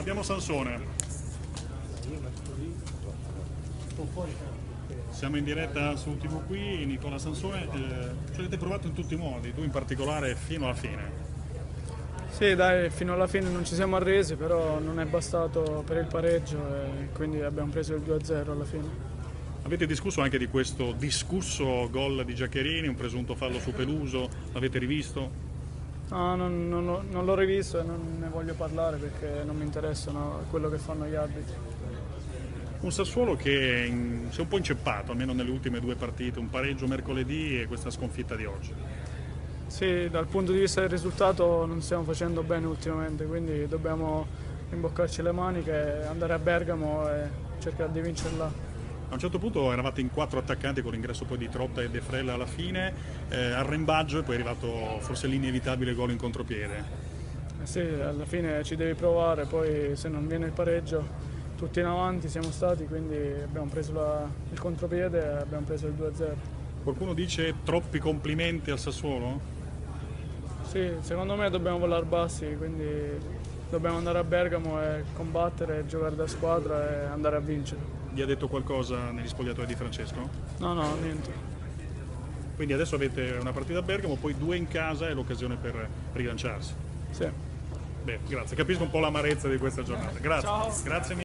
Sentiamo Sansone. Siamo in diretta su TV qui, Nicola Sansone. Ci avete provato in tutti i modi, tu in particolare fino alla fine. Sì, dai, fino alla fine non ci siamo arresi, però non è bastato per il pareggio e quindi abbiamo preso il 2-0 alla fine. Avete discusso anche di questo discusso gol di Giaccherini, un presunto fallo su Peluso, l'avete rivisto? No, non l'ho rivisto e non ne voglio parlare perché non mi interessano quello che fanno gli arbitri. Un Sassuolo che si è un po' inceppato, almeno nelle ultime due partite, un pareggio mercoledì e questa sconfitta di oggi. Sì, dal punto di vista del risultato non stiamo facendo bene ultimamente, quindi dobbiamo imboccarci le maniche, andare a Bergamo e cercare di vincere là. A un certo punto eravate in 4 attaccanti con l'ingresso poi di Trotta e De Frella alla fine, arrembaggio e poi è arrivato forse l'inevitabile gol in contropiede. Sì, alla fine ci devi provare, poi se non viene il pareggio tutti in avanti siamo stati, quindi abbiamo preso il contropiede e abbiamo preso il 2-0. Qualcuno dice troppi complimenti al Sassuolo? Sì, secondo me dobbiamo volare bassi, quindi dobbiamo andare a Bergamo e combattere, giocare da squadra e andare a vincere. Gli ha detto qualcosa negli spogliatoi di Francesco? No, niente. Quindi adesso avete una partita a Bergamo, poi 2 in casa e l'occasione per rilanciarsi. Sì. Beh, grazie, capisco un po' l'amarezza di questa giornata. Grazie. Ciao. Grazie mille.